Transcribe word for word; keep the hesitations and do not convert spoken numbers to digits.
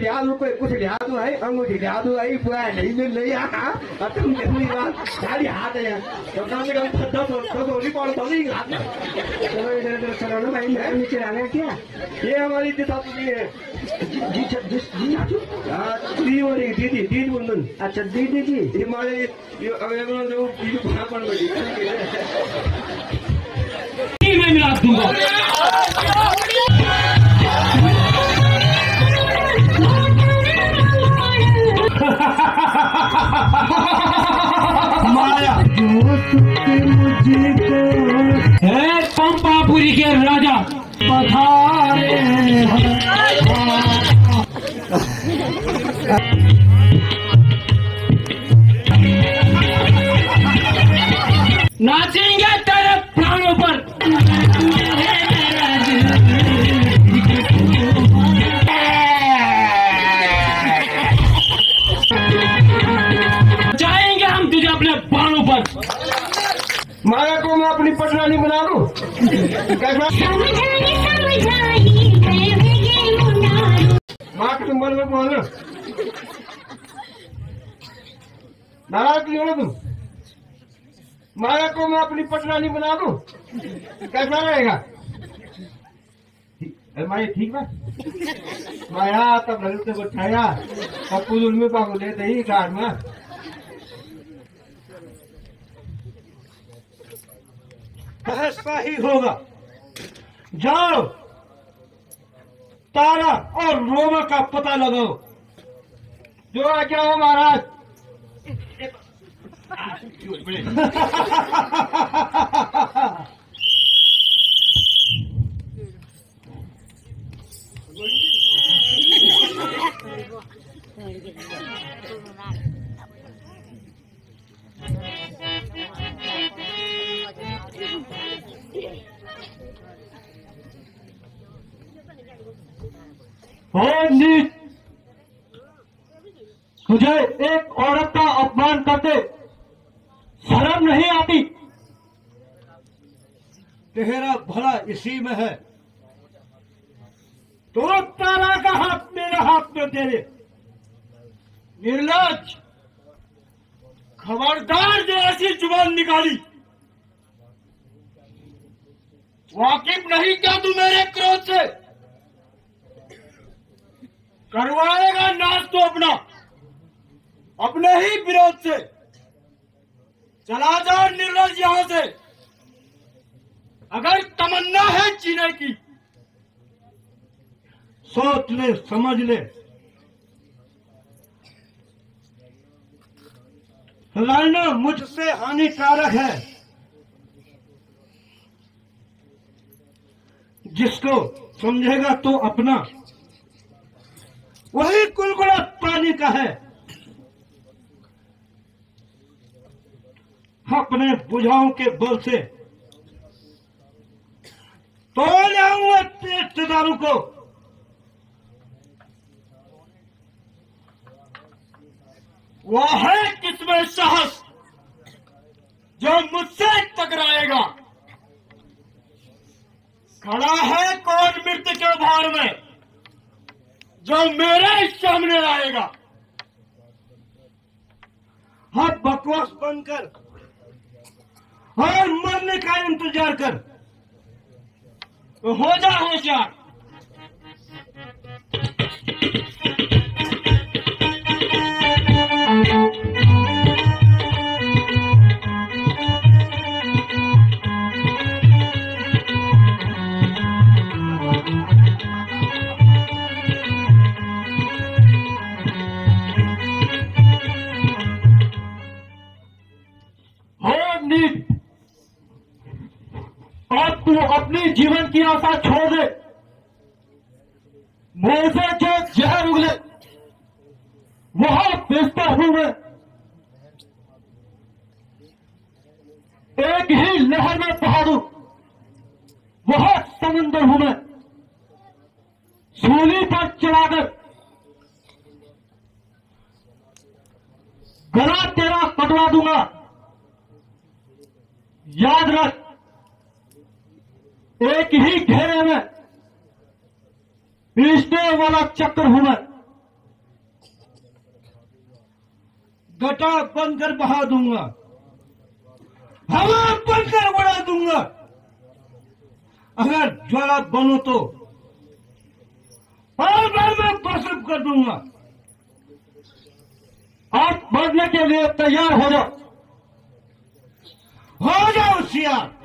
लिया दो कोई कुछ लिया दो है अंगूठी लिया दो है पूरा नहीं मिल नहीं आ तुम कितनी बार गाड़ी हाथ है तो काम में दस दस नहीं पड़ तो नहीं हाथ चलो इधर चलो ना भाई मैं नीचे आना क्या ये हमारी दिशापुरी है जी जी जी दी और दीदी दीदी बंधन अच्छा दीदी जी ये हमारे अवेलेबल जो बीजू भाग पड़ गई मैं मिला दूंगा माया है पंपापुरी के राजा पधारे नाचेंगे तेरे प्राणों पर जाएंगे हम तुझे अपने बाणों पर माया को मैं अपनी पटरानी बना दूं कैसा माँ के तुम बोल में बोल नाराज क्यों हो तुम माया को मैं अपनी पटरानी बना दूं कैसा रहेगा माया ठीक बात माया तब ललित को छाया तब कुछ उनमें पागो लेते ही कार में ऐसा ही होगा जाओ तारा और रोमा का पता लगाओ जो आ क्या हो महाराज नीच तुझे एक औरत का अपमान करते शर्म नहीं आती तेरा भला इसी में है तो तारा का हाथ मेरे हाथ में दे दे निर्लज खबरदार जो ऐसी जुबान निकाली वाकिफ नहीं क्या तू मेरे क्रोध से करवाएगा नाश तो अपना अपने ही विरोध से चला जाओ निर्लज यहां से अगर तमन्ना है जीने की सोच ले समझ ले लड़ना मुझसे हानिकारक है जिसको समझेगा तो अपना वही कुलकुला पानी का है अपने बुझाओं के बल से तो लाऊंगा रिश्तेदारों को वह है किसमें साहस जो मुझसे टकराएगा खड़ा है कौन मृत्यु के भार में जो मेरे सामने आएगा हाथ बकवास बंद कर और मरने का इंतजार कर तो हो जा होशियार अब तू अपनी जीवन की आशा छोड़ दे मुंह से जो जहर उगले वहां बेचता हूं मैं एक ही लहर में पहाड़ू वह समंदर हूं मैं सूली पर चढ़ाकर गला तेरा कटवा दूंगा याद रख एक ही घेरे में पीसने वाला चक्र हूं मैं घटा बनकर बहा दूंगा, हवा बनकर उड़ा दूंगा। अगर ज्वाला बनो तो पल भर में भस्म कर दूंगा। आप मरने के लिए तैयार हो जाओ। हो जाओ सियार।